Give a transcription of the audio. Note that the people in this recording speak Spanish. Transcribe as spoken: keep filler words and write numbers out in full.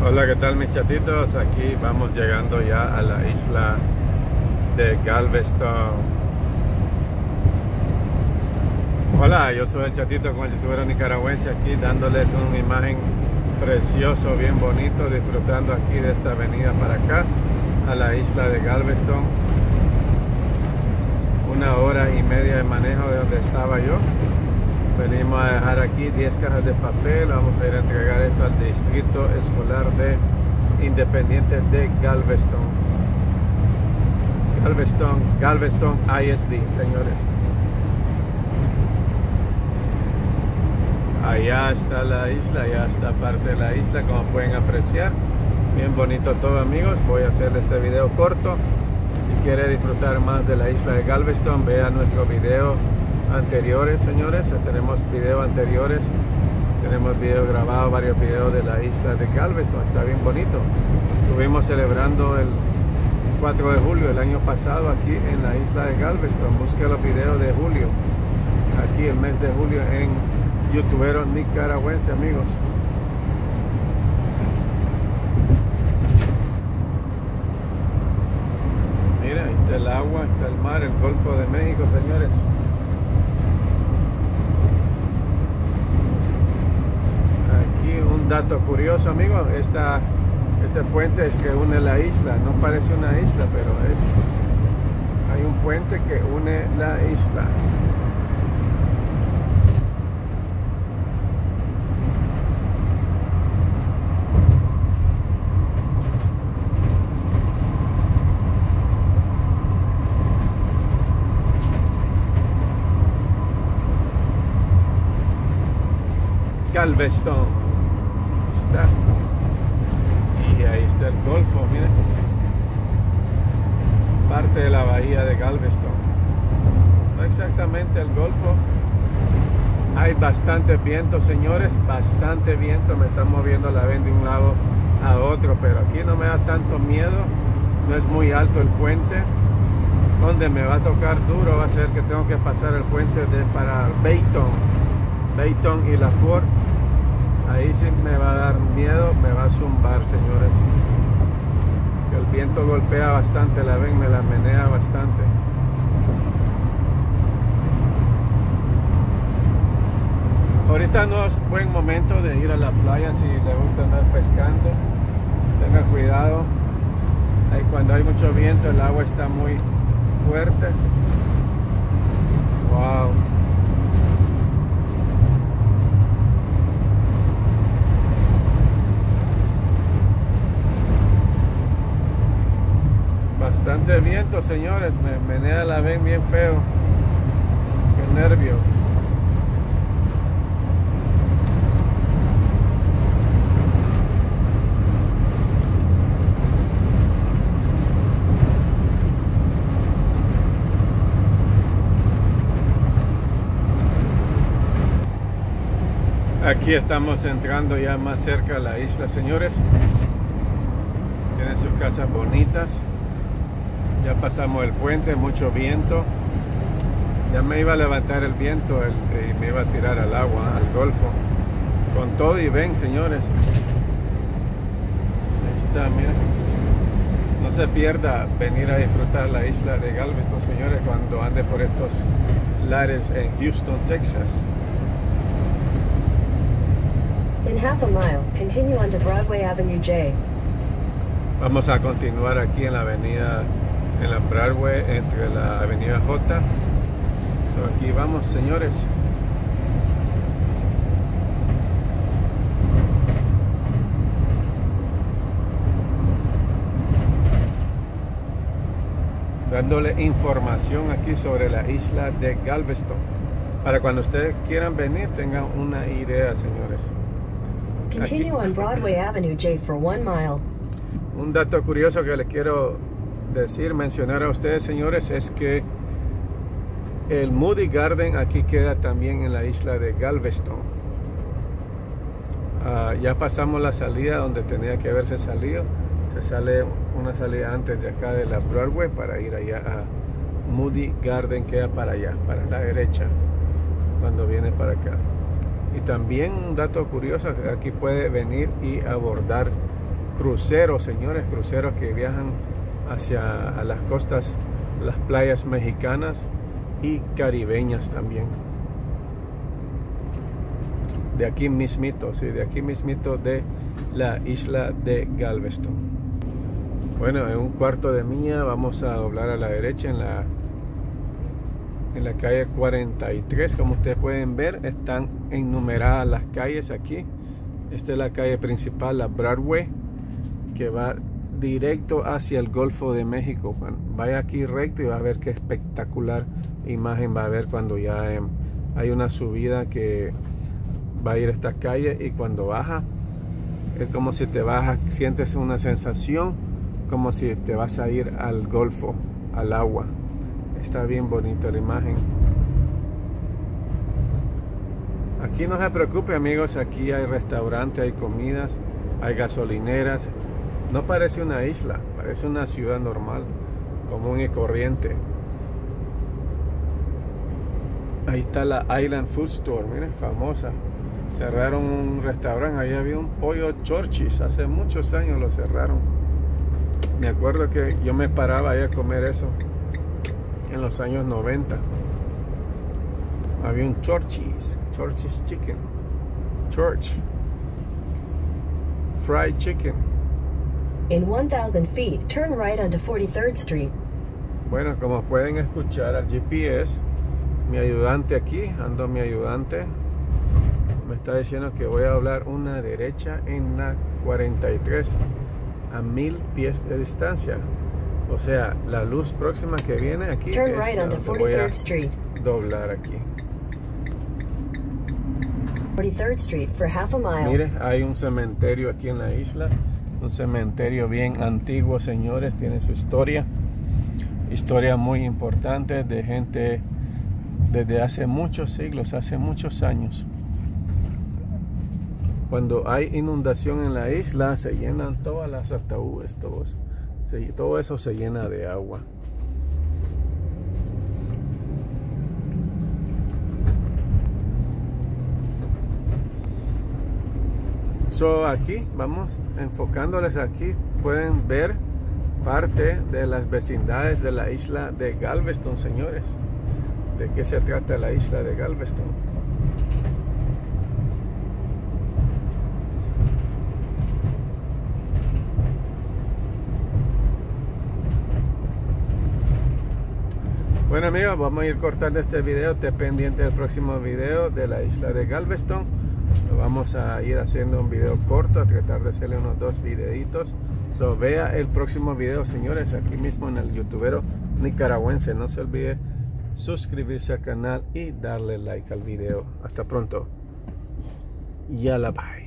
Hola, ¿qué tal mis chatitos? Aquí vamos llegando ya a la isla de Galveston. Hola, yo soy el chatito con el youtubero nicaragüense aquí dándoles una imagen precioso, bien bonito, disfrutando aquí de esta avenida para acá a la isla de Galveston. Una hora y media de manejo de donde estaba yo. Venimos a dejar aquí diez cajas de papel. Vamos a ir a entregar esto al distrito escolar de Independiente de Galveston. Galveston, Galveston I S D, señores. Allá está la isla, allá está parte de la isla, como pueden apreciar. Bien bonito todo, amigos. Voy a hacer este video corto. Si quiere disfrutar más de la isla de Galveston, vea nuestro video anteriores, señores. Tenemos videos anteriores, tenemos videos grabados, varios videos de la isla de Galveston. Está bien bonito. Estuvimos celebrando el cuatro de julio del año pasado aquí en la isla de Galveston. Busque los videos de julio, aquí el mes de julio, en youtubero nicaragüense, amigos. Mira, ahí está el agua, está el mar, el Golfo de México, señores. Un dato curioso, amigos, esta, este puente es que une la isla. No parece una isla, pero es hay un puente que une la isla. Galveston. Y ahí está el Golfo, miren, parte de la bahía de Galveston, no exactamente el Golfo. Hay bastante viento, señores, bastante viento. Me están moviendo la ven de un lado a otro, pero aquí no me da tanto miedo. No es muy alto el puente. Donde me va a tocar duro va a ser que tengo que pasar el puente de para Bayton Bayton y La Porte. Ahí sí me va a dar miedo, me va a zumbar, señores. El viento golpea bastante, la ven, me la menea bastante. Ahorita no es buen momento de ir a la playa si le gusta andar pescando. Tenga cuidado. Ahí cuando hay mucho viento el agua está muy fuerte. Wow. Bastante viento, señores, me menea la ven bien feo. Qué nervio. Aquí estamos entrando ya más cerca a la isla, señores. Tienen sus casas bonitas. Ya pasamos el puente, mucho viento. Ya me iba a levantar el viento el, y me iba a tirar al agua, al Golfo. Con todo y ven, señores. Ahí está, miren. No se pierda venir a disfrutar la isla de Galveston, señores, cuando ande por estos lares en Houston, Texas. In half a mile, continue onto Broadway Avenue J. Vamos a continuar aquí en la avenida en la Broadway, entre la avenida J. So, aquí vamos, señores. Dándole información aquí sobre la isla de Galveston, para cuando ustedes quieran venir tengan una idea, señores. Continue Aquí. on Broadway Avenue J for one mile. Un dato curioso que les quiero decir, mencionar a ustedes, señores, es que el Moody Garden aquí queda también en la isla de Galveston. Uh, ya pasamos la salida donde tenía que haberse salido. Se sale una salida antes de acá de la Broadway para ir allá a Moody Garden, queda para allá, para la derecha, cuando viene para acá. Y también un dato curioso, aquí puede venir y abordar cruceros, señores, cruceros que viajan hacia a las costas, las playas mexicanas y caribeñas también. De aquí mismito, sí, de aquí mismito de la isla de Galveston. Bueno, en un cuarto de milla vamos a doblar a la derecha en la en la calle cuarenta y tres. Como ustedes pueden ver, están enumeradas las calles aquí. Esta es la calle principal, la Broadway, que va directo hacia el Golfo de México. Bueno, vaya aquí recto y va a ver qué espectacular imagen va a ver cuando ya eh, hay una subida que va a ir a esta calle, y cuando baja es como si te bajas, sientes una sensación como si te vas a ir al Golfo, al agua. Está bien bonita la imagen. Aquí no se preocupe, amigos, aquí hay restaurantes, hay comidas, hay gasolineras. No parece una isla, parece una ciudad normal, común y corriente. Ahí está la Island Food Store, miren, famosa. Cerraron un restaurante, ahí había un pollo Church's, hace muchos años lo cerraron. Me acuerdo que yo me paraba ahí a comer eso en los años noventa. Había un Church's, Church's Chicken, Church, Fried Chicken. In one thousand feet, turn right onto forty-third Street. Bueno, como pueden escuchar al G P S, mi ayudante aquí, ando mi ayudante, me está diciendo que voy a doblar una derecha en la cuarenta y tres a mil pies de distancia. O sea, la luz próxima que viene aquí Turn es right onto donde voy a forty-third Street. doblar aquí. forty-third Street for half a mile. Mire, hay un cementerio aquí en la isla, un cementerio bien antiguo, señores, tiene su historia, historia muy importante de gente desde hace muchos siglos, hace muchos años. Cuando hay inundación en la isla, se llenan todas las ataúdes, todos, se, todo eso se llena de agua. So, aquí vamos enfocándoles aquí, pueden ver parte de las vecindades de la isla de Galveston, señores. ¿De qué se trata la isla de Galveston? Bueno, amigos, vamos a ir cortando este video. Esté pendiente del próximo video de la isla de Galveston. Vamos a ir haciendo un video corto, a tratar de hacerle unos dos videitos. So, vea el próximo video, señores, aquí mismo en el youtubero nicaragüense. No se olvide suscribirse al canal y darle like al video. Hasta pronto. Yalla bye.